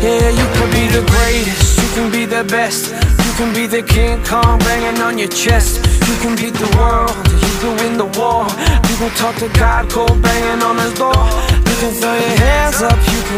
Yeah, you can be the greatest, you can be the best. You can be the King Kong banging on your chest. You can beat the world, you can win the war. You can talk to God cold banging on his door. You can throw your hands up, you can